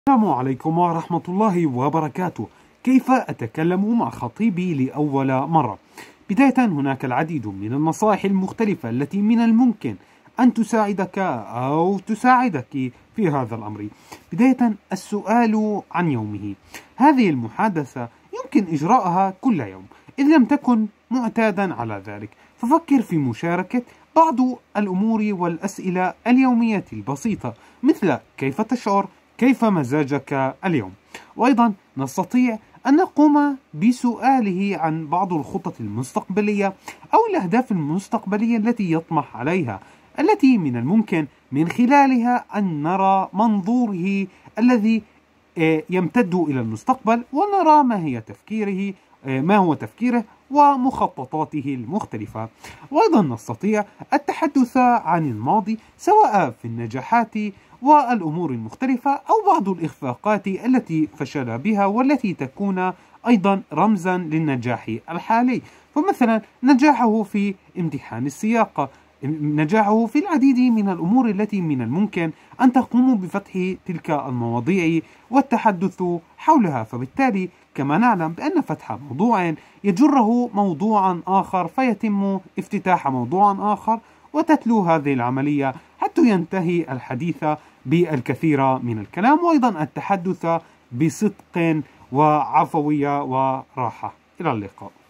السلام عليكم ورحمة الله وبركاته. كيف أتكلم مع خطيبي لأول مرة؟ بداية، هناك العديد من النصائح المختلفة التي من الممكن أن تساعدك أو تساعدك في هذا الأمر. بداية، السؤال عن يومه. هذه المحادثة يمكن إجراءها كل يوم إذ لم تكن معتادا على ذلك، ففكر في مشاركة بعض الأمور والأسئلة اليومية البسيطة، مثل كيف تشعر؟ كيف مزاجك اليوم؟ وأيضا نستطيع أن نقوم بسؤاله عن بعض الخطط المستقبلية أو الأهداف المستقبلية التي يطمح عليها، التي من الممكن من خلالها أن نرى منظوره الذي يمتد إلى المستقبل، ونرى ما هو تفكيره ومخططاته المختلفة. وأيضا نستطيع التحدث عن الماضي، سواء في النجاحات والأمور المختلفة أو بعض الإخفاقات التي فشل بها والتي تكون أيضا رمزا للنجاح الحالي، فمثلا نجاحه في امتحان السياقة، نجاحه في العديد من الأمور التي من الممكن أن تقوم بفتح تلك المواضيع والتحدث حولها. فبالتالي كما نعلم بأن فتح موضوع يجره موضوعا آخر، فيتم افتتاح موضوع آخر، وتتلو هذه العملية حتى ينتهي الحديث بالكثير من الكلام، وأيضا التحدث بصدق وعفوية وراحة. إلى اللقاء.